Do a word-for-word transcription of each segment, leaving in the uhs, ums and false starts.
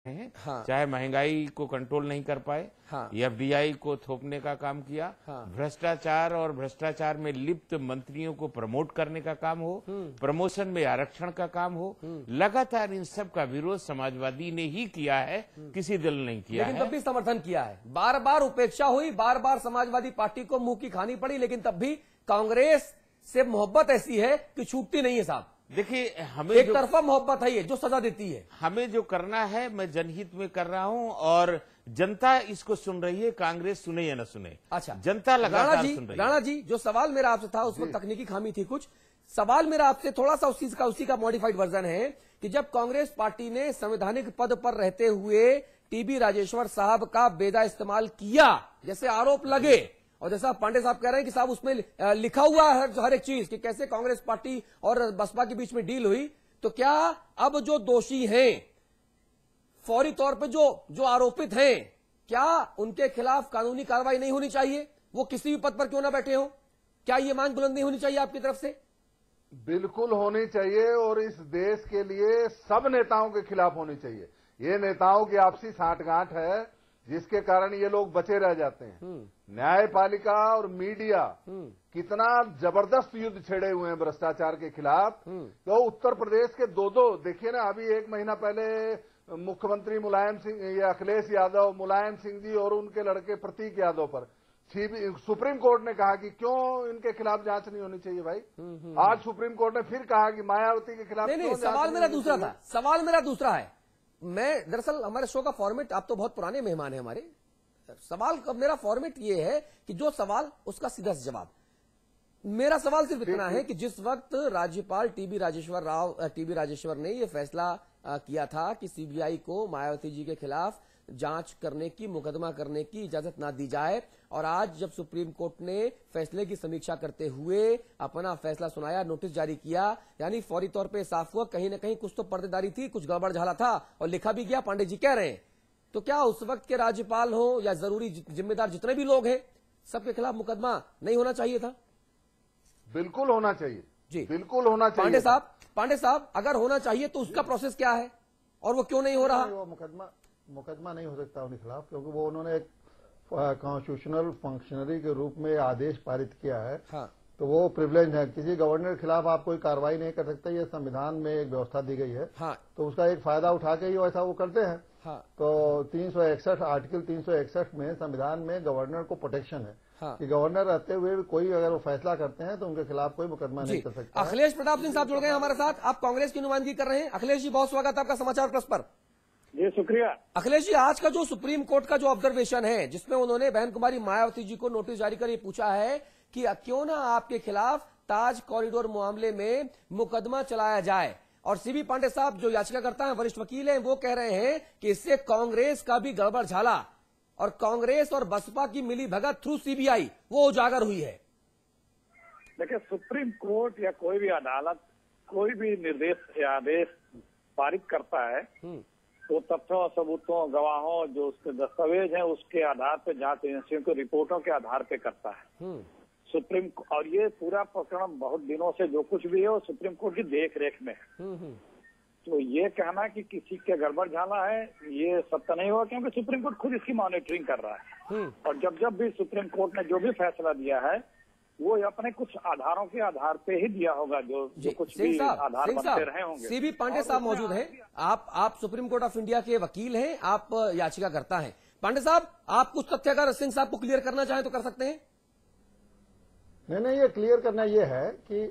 हैं। हाँ। चाहे महंगाई को कंट्रोल नहीं कर पाए, हाँ। एफडीआई को थोपने का काम किया, हाँ। भ्रष्टाचार और भ्रष्टाचार में लिप्त मंत्रियों को प्रमोट करने का काम हो, प्रमोशन में आरक्षण का काम हो, लगातार इन सब का विरोध समाजवादी ने ही किया है, किसी दल ने नहीं किया लेकिन है। तब भी समर्थन किया है, बार बार उपेक्षा हुई, बार बार समाजवादी पार्टी को मुंह की खानी पड़ी, लेकिन तब भी कांग्रेस से मोहब्बत ऐसी है कि छूटती नहीं है साहब। देखिए, हमें एक जो तरफा मोहब्बत है ये जो सजा देती है। हमें जो करना है मैं जनहित में कर रहा हूं और जनता इसको सुन रही है, कांग्रेस सुने या न सुने। अच्छा, जनता लगातार राणा जी, सुन रही राणा है। जी, जो सवाल मेरा आपसे था उसमें तकनीकी खामी थी कुछ। सवाल मेरा आपसे थोड़ा सा उसी का उसी का मॉडिफाइड वर्जन है कि जब कांग्रेस पार्टी ने संवैधानिक पद पर रहते हुए टीबी राजेश्वर साहब का बेदा इस्तेमाल किया, जैसे आरोप लगे, और जैसा पांडे साहब कह रहे हैं कि साहब उसमें लिखा हुआ है हर एक चीज कि कैसे कांग्रेस पार्टी और बसपा के बीच में डील हुई, तो क्या अब जो दोषी हैं, फौरी तौर पे जो जो आरोपित हैं, क्या उनके खिलाफ कानूनी कार्रवाई नहीं होनी चाहिए, वो किसी भी पद पर क्यों ना बैठे हो? क्या ये मांग बुलंद नहीं होनी चाहिए आपकी तरफ से? बिल्कुल होनी चाहिए, और इस देश के लिए सब नेताओं के खिलाफ होनी चाहिए। ये नेताओं की आपसी साठगांठ है जिसके कारण ये लोग बचे रह जाते हैं। न्यायपालिका और मीडिया कितना जबरदस्त युद्ध छेड़े हुए हैं भ्रष्टाचार के खिलाफ। तो उत्तर प्रदेश के दो दो देखिए ना, अभी एक महीना पहले मुख्यमंत्री मुलायम सिंह या अखिलेश यादव, मुलायम सिंह जी और उनके लड़के प्रतीक यादव पर सुप्रीम कोर्ट ने कहा कि क्यों इनके खिलाफ जांच नहीं होनी चाहिए भाई। आज सुप्रीम कोर्ट ने फिर कहा कि मायावती के खिलाफ नहीं नहीं, सवाल मेरा दूसरा था, सवाल मेरा दूसरा है। मैं दरअसल हमारे शो का फॉर्मेट, आप तो बहुत पुराने मेहमान हैं हमारे, सवाल का मेरा फॉर्मेट ये है कि जो सवाल उसका सीधा सा जवाब। मेरा सवाल सिर्फ इतना है कि जिस वक्त राज्यपाल टीबी राजेश्वर राव टीबी राजेश्वर ने यह फैसला किया था कि सीबीआई को मायावती जी के खिलाफ जांच करने की, मुकदमा करने की इजाजत ना दी जाए, और आज जब सुप्रीम कोर्ट ने फैसले की समीक्षा करते हुए अपना फैसला सुनाया, नोटिस जारी किया, यानी फौरी तौर पे साफ हुआ कहीं ना कहीं कुछ तो पर्देदारी थी, कुछ गड़बड़ झाला था, और लिखा भी गया, पांडे जी कह रहे हैं। तो क्या उस वक्त के राज्यपाल हो या जरूरी जिम्मेदार जितने भी लोग हैं, सबके खिलाफ मुकदमा नहीं होना चाहिए था? बिल्कुल होना चाहिए जी, बिल्कुल होना चाहिए। पांडे साहब, पांडे साहब, अगर होना चाहिए तो उसका प्रोसेस क्या है और वो क्यों नहीं हो रहा? वो मुकदमा मुकदमा नहीं हो सकता उनके खिलाफ, क्योंकि वो उन्होंने एक कॉन्स्टिट्यूशनल फंक्शनरी के रूप में आदेश पारित किया है। हाँ। तो वो प्रिविलेज है, किसी गवर्नर के खिलाफ आप कोई कार्रवाई नहीं कर सकते, ये संविधान में एक व्यवस्था दी गई है। हाँ। तो उसका एक फायदा उठा के ही वैसा वो करते हैं। हाँ। तो तीन सौ इकसठ आर्टिकल तीन सौ इकसठ में संविधान में गवर्नर को प्रोटेक्शन है। हाँ। कि गवर्नर रहते हुए भी कोई अगर वो फैसला करते हैं तो उनके खिलाफ कोई मुकदमा नहीं कर सकता। अखिलेश प्रताप सिंह साहब जुड़ गए हमारे साथ, आप कांग्रेस की नुमाइंदगी कर रहे हैं। अखिलेश जी, बहुत स्वागत है आपका समाचार प्लस पर। जी शुक्रिया। अखिलेश जी, आज का जो सुप्रीम कोर्ट का जो ऑब्जर्वेशन है, जिसमें उन्होंने बहन कुमारी मायावती जी को नोटिस जारी कर ये पूछा है कि क्यों ना आपके खिलाफ ताज कॉरिडोर मामले में मुकदमा चलाया जाए, और सीबी पांडे साहब जो याचिकाकर्ता हैं, वरिष्ठ वकील हैं, वो कह रहे हैं कि इससे कांग्रेस का भी गड़बड़ झाला और कांग्रेस और बसपा की मिली भगत थ्रू सीबीआई वो उजागर हुई है। देखिए, सुप्रीम कोर्ट या कोई भी अदालत कोई भी निर्देश या आदेश पारित करता है तो तथ्यों, सबूतों, गवाहों, जो उसके दस्तावेज हैं, उसके आधार पर जांच एजेंसियों की रिपोर्टों के आधार पर करता है सुप्रीम। और ये पूरा प्रकरण बहुत दिनों से जो कुछ भी है वो सुप्रीम कोर्ट की देख रेख में है। तो ये कहना कि किसी के गड़बड़ झाला है, ये सत्य नहीं होगा, क्योंकि सुप्रीम कोर्ट खुद इसकी मॉनिटरिंग कर रहा है। और जब जब भी सुप्रीम कोर्ट ने जो भी फैसला दिया है वो अपने कुछ आधारों के आधार पे ही दिया होगा, जो, जो कुछ भी आधार बनते रहे होंगे। सीबी पांडे साहब मौजूद हैं, आप आप सुप्रीम कोर्ट ऑफ इंडिया के वकील हैं, आप याचिकाकर्ता हैं। पांडे साहब, आप कुछ तथ्य अगर सिंह साहब को क्लियर करना चाहें तो कर सकते हैं। नहीं नहीं, ये क्लियर करना ये है कि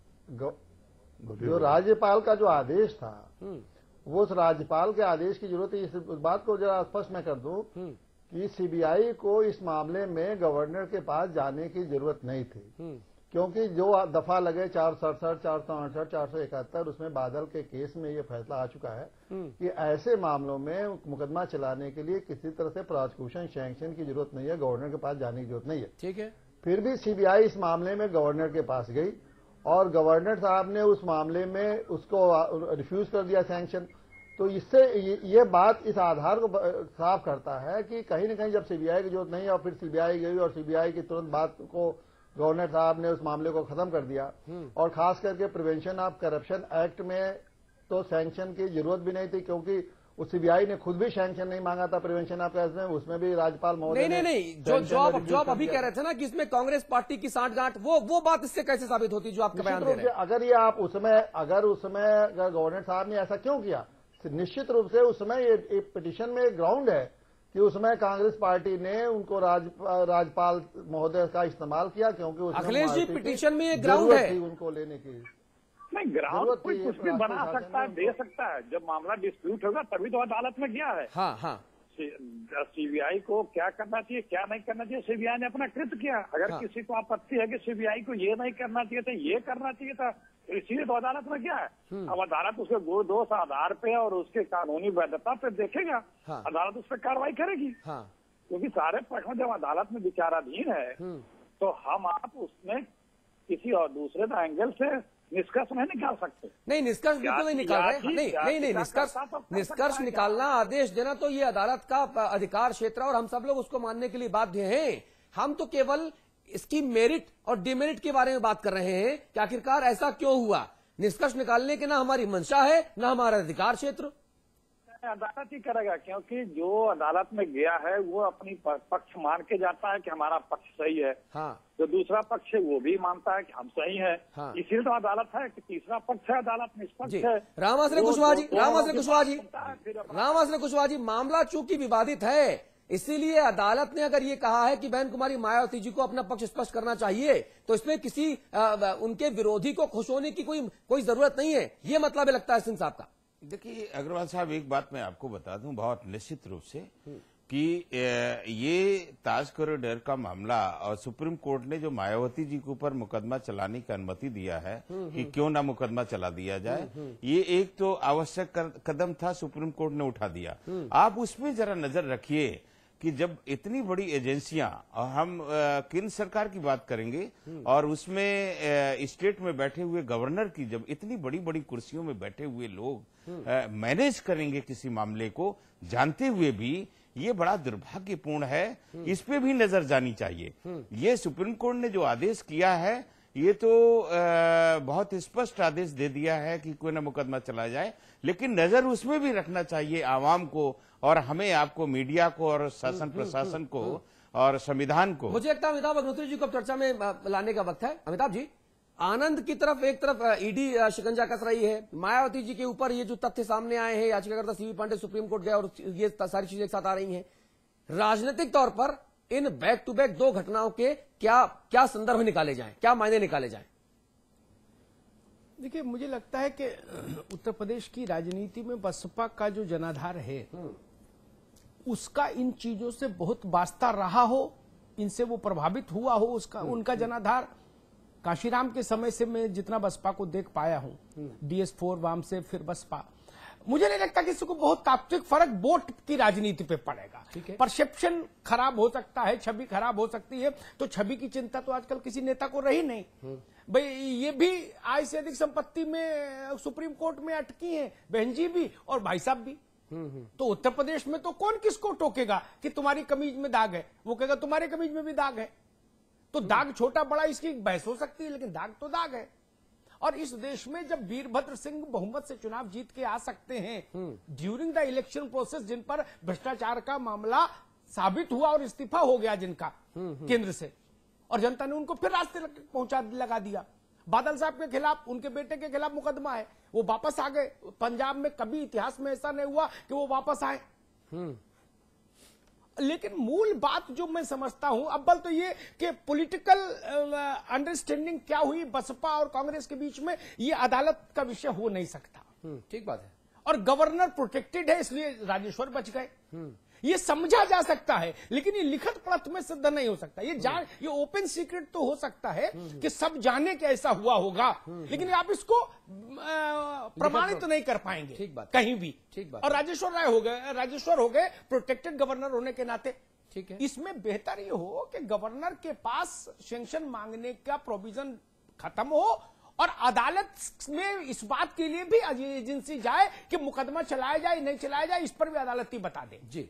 जो राज्यपाल का जो आदेश था, वो उस राज्यपाल के आदेश की जरूरत है। इस बात को जरा स्पष्ट मैं कर दूं कि सीबीआई को इस मामले में गवर्नर के पास जाने की जरूरत नहीं थी, क्योंकि जो दफा लगे चार सौ सड़सठ, चार सौ अड़सठ, चार सौ इकहत्तर, उसमें बादल के केस में ये फैसला आ चुका है कि ऐसे मामलों में मुकदमा चलाने के लिए किसी तरह से प्रोसिक्यूशन सैंक्शन की जरूरत नहीं है, गवर्नर के पास जाने की जरूरत नहीं है। ठीक है। फिर भी सीबीआई इस मामले में गवर्नर के पास गई और गवर्नर साहब ने उस मामले में उसको रिफ्यूज कर दिया सैंक्शन। तो इससे ये बात इस आधार को साफ करता है कि कहीं न कहीं जब सीबीआई की जरूरत नहीं है और फिर सीबीआई गई और सीबीआई की तुरंत बात को गवर्नर साहब ने उस मामले को खत्म कर दिया। और खास करके प्रिवेंशन ऑफ करप्शन एक्ट में तो सैंक्शन की जरूरत भी नहीं थी, क्योंकि वो सीबीआई ने खुद भी सैंक्शन नहीं मांगा था प्रिवेंशन ऑफ केस में, उसमें भी राज्यपाल महोदय नहीं नहीं नहीं जो जो आप जो आप अभी कह रहे थे ना कि इसमें कांग्रेस पार्टी की सांठगांठ, वो वो बात इससे कैसे साबित होती जो आपका बयान दे रहे हैं? अगर ये आप उसमें अगर उसमें गवर्नर साहब ने ऐसा क्यों किया, निश्चित रूप से उसमें ये पिटीशन में एक ग्राउंड है कि उसमें कांग्रेस पार्टी ने उनको राज, राज्यपाल महोदय का इस्तेमाल किया, क्योंकि अखिलेश जी पिटीशन में एक ग्राउंड है उनको लेने की। नहीं, ग्राउंड कोई कुछ भी बना सकता है, दे सकता है। जब मामला डिस्प्यूट होगा तभी तो अदालत में गया है। हाँ हाँ सीबीआई को क्या करना चाहिए क्या नहीं करना चाहिए, सीबीआई ने अपना कृत किया। अगर हाँ। किसी को आपत्ति है कि सीबीआई को ये नहीं करना चाहिए था, ये करना चाहिए था, तो इसीलिए तो अदालत में क्या है। अब अदालत उसके गुण दोष आधार पे और उसके कानूनी वैधता पे देखेगा। हाँ। अदालत उस पर कार्रवाई करेगी। हाँ। क्योंकि सारे पक्ष में जब अदालत में विचाराधीन है तो हम आप उसमें किसी और दूसरे एंगल से निष्कर्ष नहीं निकाल सकते। नहीं, निष्कर्ष बिल्कुल नहीं निकाल रहे। नहीं नहीं नहीं निष्कर्ष निष्कर्ष निकालना, आदेश देना तो ये अदालत का अधिकार क्षेत्र है और हम सब लोग उसको मानने के लिए बाध्य हैं। हम तो केवल इसकी मेरिट और डिमेरिट के बारे में बात कर रहे हैं कि आखिरकार ऐसा क्यों हुआ। निष्कर्ष निकालने के ना हमारी मंशा है ना हमारा अधिकार क्षेत्र। अदालत ही करेगा, क्योंकि जो अदालत में गया है वो अपनी पक्ष मान के जाता है कि हमारा पक्ष सही है। हाँ। जो दूसरा पक्ष है वो भी मानता है कि हम सही है। हाँ। इसीलिए तो अदालत है कि तीसरा पक्ष है, अदालत निष्पक्ष है। रामाश्रय कुशवाहा जी रामाश्रय कुशवाहा जी रामाश्रय कुशवाहा जी मामला चूंकि विवादित है, इसीलिए अदालत ने अगर ये कहा है कि बहन कुमारी मायावती जी को अपना पक्ष स्पष्ट करना चाहिए, तो इसमें किसी आ, उनके विरोधी को खुश होने की कोई कोई जरूरत नहीं है। ये मतलब है लगता है सिंह साहब का। देखिए अग्रवाल साहब, एक बात मैं आपको बता दूं बहुत निश्चित रूप से कि ये ताज कॉरिडोर का मामला और सुप्रीम कोर्ट ने जो मायावती जी के ऊपर मुकदमा चलाने की अनुमति दिया है कि क्यों ना मुकदमा चला दिया जाए, ये एक तो आवश्यक कदम था, सुप्रीम कोर्ट ने उठा दिया। आप उसमें जरा नजर रखिए कि जब इतनी बड़ी एजेंसियां, और हम केंद्र सरकार की बात करेंगे और उसमें स्टेट में बैठे हुए गवर्नर की, जब इतनी बड़ी बड़ी कुर्सियों में बैठे हुए लोग मैनेज करेंगे किसी मामले को, जानते हुए भी, ये बड़ा दुर्भाग्यपूर्ण है। इस पे भी नजर जानी चाहिए। ये सुप्रीम कोर्ट ने जो आदेश किया है, ये तो आ, बहुत स्पष्ट आदेश दे दिया है कि कोई ना मुकदमा चला जाए, लेकिन नजर उसमें भी रखना चाहिए आवाम को और हमें, आपको, मीडिया को और शासन प्रशासन को और संविधान को। मुझे लगता है अमिताभ अग्निहोत्री जी को चर्चा में लाने का वक्त है। अमिताभ जी, आनंद की तरफ एक तरफ ईडी शिकंजा कस रही है, मायावती जी के ऊपर ये जो तथ्य सामने आए हैं, याचिकाकर्ता सीवी पांडे सुप्रीम कोर्ट गए और ये सारी चीजें एक साथ आ रही हैं। राजनीतिक तौर पर इन बैक टू बैक दो घटनाओं के क्या क्या संदर्भ निकाले जाएं, क्या मायने निकाले जाएं? देखिए, मुझे लगता है कि उत्तर प्रदेश की राजनीति में बसपा का जो जनाधार है उसका इन चीजों से बहुत वास्ता रहा हो, इनसे वो प्रभावित हुआ हो, उसका उनका जनाधार। काशीराम के समय से मैं जितना बसपा को देख पाया हूं, डीएस फोर वाम से फिर बसपा, मुझे नहीं लगता कि इसको बहुत तात्विक फर्क वोट की राजनीति पे पड़ेगा। परसेप्शन खराब हो सकता है, छवि खराब हो सकती है, तो छवि की चिंता तो आजकल किसी नेता को रही नहीं। भाई ये भी आय से अधिक संपत्ति में सुप्रीम कोर्ट में अटकी है, बहन जी भी और भाई साहब भी। तो उत्तर प्रदेश में तो कौन किसको टोकेगा कि तुम्हारी कमीज में दाग है, वो कहेगा तुम्हारे कमीज में भी दाग है। तो दाग छोटा बड़ा इसकी बहस हो सकती है, लेकिन दाग तो दाग है। और इस देश में जब वीरभद्र सिंह बहुमत से चुनाव जीत के आ सकते हैं ड्यूरिंग द इलेक्शन प्रोसेस, जिन पर भ्रष्टाचार का मामला साबित हुआ और इस्तीफा हो गया जिनका केंद्र से, और जनता ने उनको फिर रास्ते पहुंचा लगा दिया। बादल साहब के खिलाफ, उनके बेटे के खिलाफ मुकदमा है, वो वापस आ गए। पंजाब में कभी इतिहास में ऐसा नहीं हुआ कि वो वापस आए। लेकिन मूल बात जो मैं समझता हूं, अव्वल तो ये कि पॉलिटिकल अंडरस्टैंडिंग क्या हुई बसपा और कांग्रेस के बीच में, ये अदालत का विषय हो नहीं सकता। ठीक बात है। और गवर्नर प्रोटेक्टेड है, इसलिए राजेश्वर बच गए, ये समझा जा सकता है, लेकिन ये लिखत पढ़त में सिद्ध नहीं हो सकता। ये जान, ये ओपन सीक्रेट तो हो सकता है कि सब जाने कि ऐसा हुआ होगा, लेकिन आप इसको प्रमाणित नहीं कर पाएंगे। ठीक बात, कहीं भी। ठीक बात। और राजेश्वर राय हो गए, राजेश्वर हो गए प्रोटेक्टेड गवर्नर होने के नाते। ठीक है। इसमें बेहतर ये हो कि गवर्नर के पास सैंक्शन मांगने का प्रोविजन खत्म हो और अदालत में इस बात के लिए भी एजेंसी जाए कि मुकदमा चलाया जाए नहीं चलाया जाए, इस पर भी अदालत ही बता दे। जी,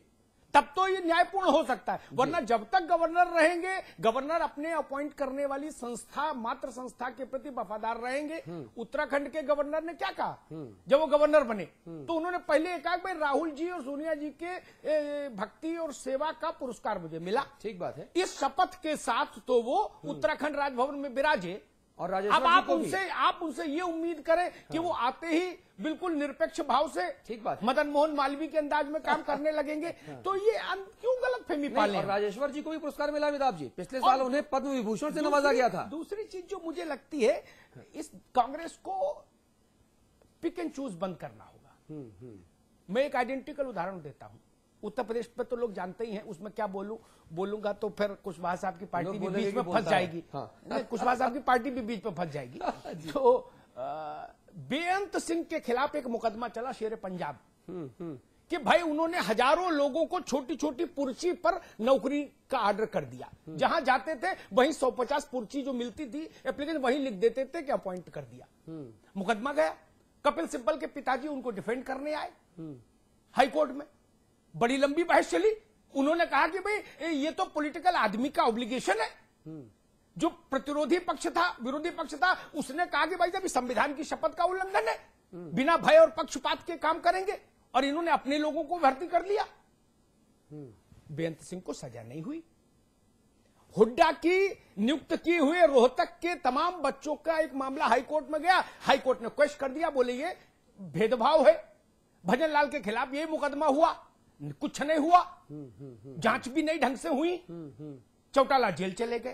तब तो ये न्यायपूर्ण हो सकता है, वरना जब तक गवर्नर रहेंगे, गवर्नर अपने अपॉइंट करने वाली संस्था, मात्र संस्था के प्रति वफादार रहेंगे। उत्तराखंड के गवर्नर ने क्या कहा जब वो गवर्नर बने, तो उन्होंने पहले कहा भाई राहुल जी और सोनिया जी के ए, भक्ति और सेवा का पुरस्कार मुझे मिला। ठीक बात है। इस शपथ के साथ तो वो उत्तराखंड राजभवन में विराजे। और अब राजेश्वर आप जी को भी उनसे आप उनसे ये उम्मीद करें कि वो आते ही बिल्कुल निरपेक्ष भाव से ठीक बात है। मदन मोहन मालवीय के अंदाज में काम करने लगेंगे, तो ये अन- क्यों गलत फहमी नहीं, पाले और राजेश्वर जी को भी पुरस्कार मिला अमिताभ जी, पिछले साल उन्हें पद्म विभूषण से नवाजा गया था। दूसरी चीज जो मुझे लगती है, इस कांग्रेस को पिक एंड चूज बंद करना होगा। मैं एक आइडेंटिकल उदाहरण देता हूं। उत्तर प्रदेश पे तो लोग जानते ही हैं, उसमें क्या बोलूं बोलूंगा तो फिर कुशवाहा साहब की पार्टी लोग भी बोलेंगे बीच कि में फंस बोलता है। जाएगी। हाँ। नहीं, कुशवाहा साहब की पार्टी भी बीच में फंस जाएगी। तो अ, बेअंत सिंह के खिलाफ एक मुकदमा चला शेर पंजाब कि भाई उन्होंने हजारों लोगों को छोटी छोटी पुर्ची पर नौकरी का ऑर्डर कर दिया। जहां जाते थे वहीं सौ पचास पुर्ची जो मिलती थी एप्लीकेशन वहीं लिख देते थे कि अपॉइंट कर दिया। मुकदमा गया, कपिल सिब्बल के पिताजी उनको डिफेंड करने आए हाईकोर्ट में, बड़ी लंबी बहस चली। उन्होंने कहा कि भाई ये तो पॉलिटिकल आदमी का ऑब्लिगेशन है। जो प्रतिरोधी पक्ष था, विरोधी पक्ष था, उसने कहा कि भाई जब संविधान की शपथ का उल्लंघन है, बिना भय और पक्षपात के काम करेंगे, और इन्होंने अपने लोगों को भर्ती कर लिया। बेअंत सिंह को सजा नहीं हुई। हुड्डा की नियुक्त किए हुए रोहतक के तमाम बच्चों का एक मामला हाईकोर्ट में गया, हाईकोर्ट ने क्वेश्चन कर दिया, बोले ये भेदभाव है। भजन लाल के खिलाफ ये मुकदमा हुआ, कुछ नहीं हुआ, जांच भी नहीं ढंग से हुई, चौटाला जेल चले गए।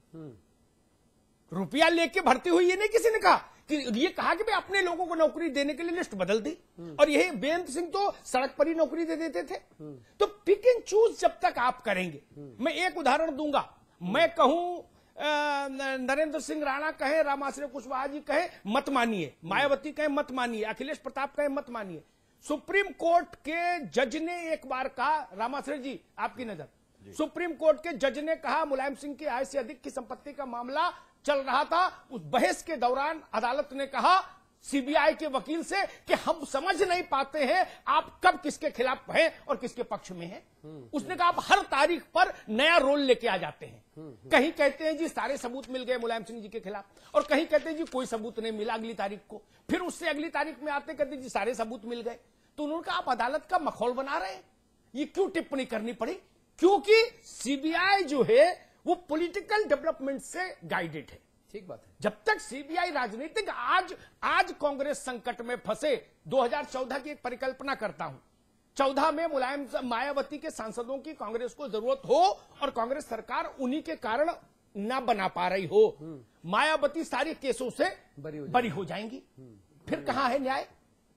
रुपया लेके भर्ती हुई, ये नहीं किसी ने कहा कि ये कहा कि भाई अपने लोगों को नौकरी देने के लिए लिस्ट बदल दी, और यही बेअंत सिंह तो सड़क पर ही नौकरी दे देते थे। तो पिक एंड चूज जब तक आप करेंगे, मैं एक उदाहरण दूंगा, मैं कहूं नरेंद्र सिंह राणा कहे, रामाश्रय कुशवाहा जी कहे मत मानिए, मायावती कहे मत मानिए, अखिलेश प्रताप कहे मत मानिए, सुप्रीम कोर्ट के जज ने एक बार कहा, रामाश्रय जी आपकी नजर, सुप्रीम कोर्ट के जज ने कहा मुलायम सिंह की आय से अधिक की संपत्ति का मामला चल रहा था, उस बहस के दौरान अदालत ने कहा सीबीआई के वकील से कि हम समझ नहीं पाते हैं आप कब किसके खिलाफ हैं और किसके पक्ष में हैं। उसने कहा आप हर तारीख पर नया रोल लेके आ जाते हैं, कहीं कहते हैं जी सारे सबूत मिल गए मुलायम सिंह जी के खिलाफ, और कहीं कहते हैं जी कोई सबूत नहीं मिला अगली तारीख को, फिर उससे अगली तारीख में आते कहते जी सारे सबूत मिल गए। तो उन्होंने कहा आप अदालत का मखौल बना रहे हैं, ये क्यों टिप्पणी करनी पड़ी? क्योंकि सीबीआई जो है वो पॉलिटिकल डेवलपमेंट से गाइडेड है। ठीक बात है। जब तक सीबीआई राजनीतिक, आज आज कांग्रेस संकट में फंसे, दो हज़ार चौदह की एक परिकल्पना करता हूं, चौदह में मुलायम मायावती के सांसदों की कांग्रेस को जरूरत हो और कांग्रेस सरकार उन्हीं के कारण ना बना पा रही हो, मायावती सारे केसों से बरी हो बरी हो जाएंगी, फिर कहां है न्याय?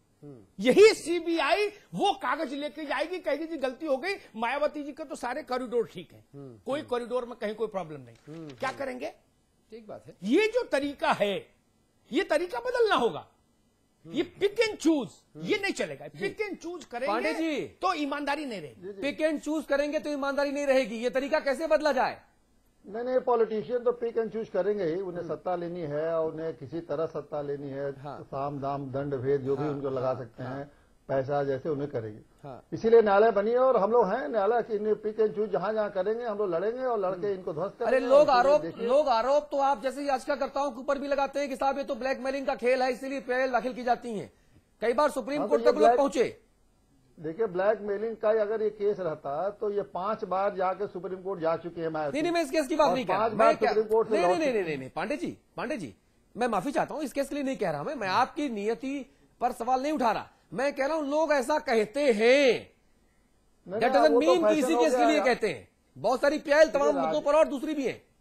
यही सीबीआई वो कागज लेके जाएगी, कहेगी जी गलती हो गई, मायावती जी के तो सारे कॉरिडोर ठीक हैं, कोई कॉरिडोर में कहीं कोई प्रॉब्लम नहीं, क्या करेंगे? ठीक बात है। ये जो तरीका है, ये तरीका बदलना होगा। ये पिक एंड चूज ये नहीं चलेगा। पिक एंड चूज पांडे करेंगे जी, तो ईमानदारी नहीं रहेगी। पिक एंड चूज करेंगे तो ईमानदारी नहीं रहेगी, ये तरीका कैसे बदला जाए? नहीं नहीं, पॉलिटिशियन तो पिक एंड चूज करेंगे ही, उन्हें सत्ता लेनी है, उन्हें किसी तरह सत्ता लेनी है, हाँ। साम दाम दंड भेद जो भी हाँ, उनको लगा हाँ, सकते हाँ। हैं, पैसा जैसे उन्हें करेंगे। हाँ। इसीलिए न्यायालय बनी है और हम लोग हैं न्यायालय की, इन्हें पिक एंड चूज जहां जहां करेंगे हम लोग लड़ेंगे और लड़के इनको ध्वस्त करेंगे। अरे लोग और आरोप देखिए- लोग आरोप तो आप जैसे याचिकाकर्ताओं के ऊपर भी लगाते हैं कि साहब ये तो ब्लैकमेलिंग का खेल है, इसीलिए पहल दाखिल की जाती है। कई बार सुप्रीम हाँ, तो कोर्ट ये तक लोग ब्लैक- पहुंचे। देखिए ब्लैकमेलिंग का अगर ये केस रहता तो ये पांच बार जाके सुप्रीम कोर्ट जा चुके हैं। नहीं नहीं, मैं इस केस की बात और नहीं कह रहा। पांच बार मैं क्या- सुप्रीम कोर्ट से नहीं लौट नहीं नहीं चुके नहीं नहीं पांडे जी, पांडे जी मैं माफी चाहता हूं, इस केस के लिए नहीं कह रहा मैं मैं आपकी नियति पर सवाल नहीं उठा रहा। मैं कह रहा हूं लोग ऐसा कहते हैं, नहीं, दैट नहीं, डजंट वो तो मीन कि फैशन इसी हो केस के गया लिए यार। कहते हैं। बहुत सारी पहल तमाम राज- मुद्दों पर और दूसरी भी है।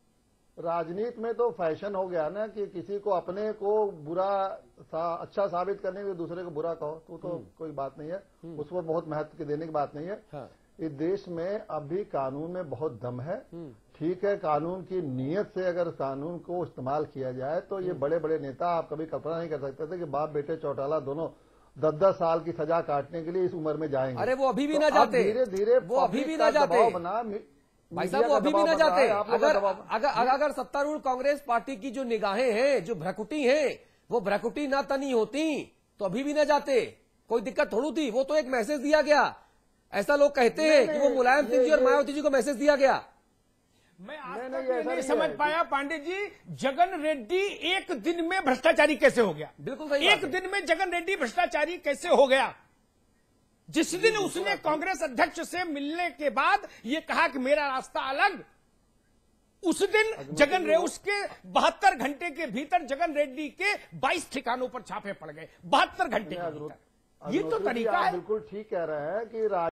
राजनीति में तो फैशन हो गया ना कि किसी को अपने को बुरा सा, अच्छा साबित करने के लिए दूसरे को बुरा कहो, तो तो कोई बात नहीं है, उस पर बहुत महत्व के देने की बात नहीं है। हाँ। इस देश में अभी कानून में बहुत दम है। ठीक है, कानून की नीयत से अगर कानून को इस्तेमाल किया जाए तो ये बड़े बड़े नेता, आप कभी कल्पना नहीं कर सकते थे कि बाप बेटे चौटाला दोनों दस दस साल की सजा काटने के लिए इस उम्र में जाएंगे। अरे वो अभी भी तो ना अब जाते, धीरे धीरे वो अभी पब्लिक भी का ना जाते। दबाव बना, भाई मीडिया साहब वो का अभी भी दबाव ना बन रहा जाते। है, आप लोगों का अगर दबाव- अगर अगर अगर सत्तारूढ़ कांग्रेस पार्टी की जो निगाहें हैं, जो भ्रकुटी हैं, वो भ्रकुटी ना तनी होती तो अभी भी ना जाते, कोई दिक्कत थोड़ी थी। वो तो एक मैसेज दिया गया, ऐसा लोग कहते हैं कि वो मुलायम सिंह जी और मायावती जी को मैसेज दिया गया। मैं आज नहीं, तक नहीं, नहीं, ऐसा नहीं नहीं समझ है। पाया पांडे जी, जगन रेड्डी एक दिन में भ्रष्टाचारी कैसे हो गया? बिल्कुल सही एक बात है। दिन में जगन रेड्डी भ्रष्टाचारी कैसे हो गया? जिस दिन उसने कांग्रेस अध्यक्ष से मिलने के बाद ये कहा कि मेरा रास्ता अलग, उस दिन जगन रे उसके बहत्तर घंटे के भीतर जगन रेड्डी के बाईस ठिकानों पर छापे पड़ गए, बहत्तर घंटे के भीतर। ये तो अग्निहोत्री जी, तरीका आप है। बिल्कुल ठीक कह रहे हैं कि